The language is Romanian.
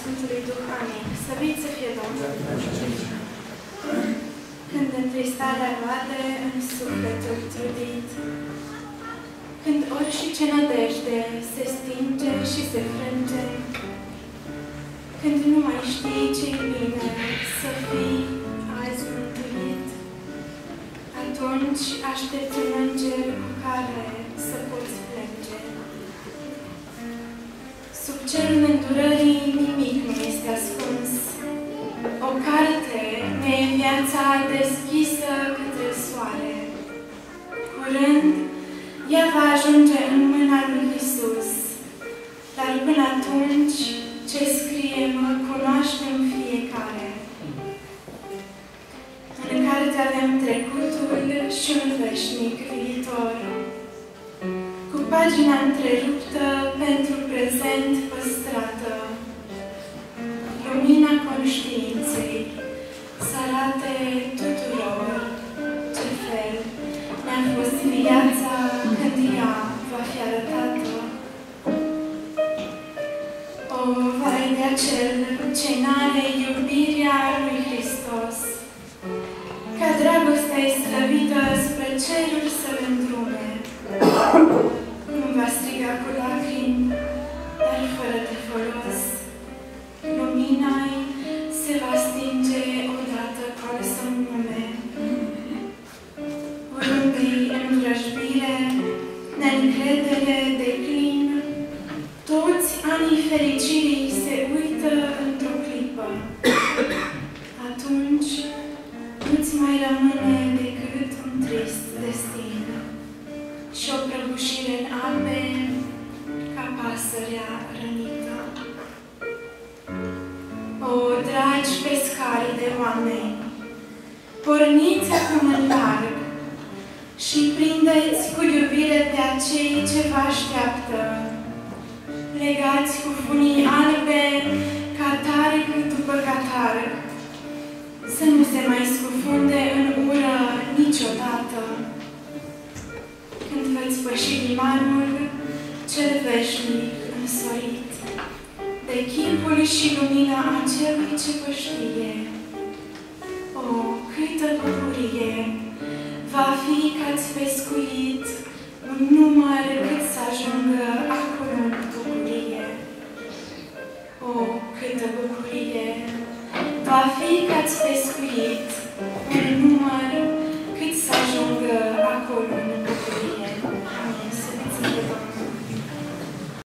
Sfântului Duh. Amin. Slăvit să fie Domnul! Când întristarea roade în sufletul trudit, când orice nădejde se stinge și se frânge, când nu mai știi ce-i bine să fii azi mântuit, atunci aștepți un înger cu care să poți plânge. Sub cerul îndurării nimic nu este ascuns. O carte ne e viața deschisă către soare. Curând, ea va ajunge în mâna lui Iisus. Dar până atunci, ce scrie mă cunoaștem fiecare. În carte avem trecutul și un veșnic viitor. Cu pagina întreruptă pentru prezent păstrată. Lumina conștiinței să arate tuturor ce fel ne-a fost viața când ea va fi arătată. O, vai de acel ce n-are iubirea lui Hristos, ca dragostea e slăvită spre ceruri să-L îndrume. Nu va striga cu lacrimi, dar fără de folos. Lumina-i se va stinge odată cu al său nume. Urând-i învrăjbire, neîncredere, declin, toți anii fericirii se uită într-o clipă. Atunci nu-ți mai rămâne decât un trist destin și o prăbușire în ape ca pasărea rănită. O, dragi pescari de oameni, porniți acum în larg și prindeți cu iubire pe acei ce vă așteaptă. Legați cu funii albe ca targ după catarg, să nu se mai scufunde în ură niciodată. Când veți păși limanul cel veșnic însorit de chipul și lumina acelui ce vă știe. O, câtă bucurie va fi că ați pescuit un număr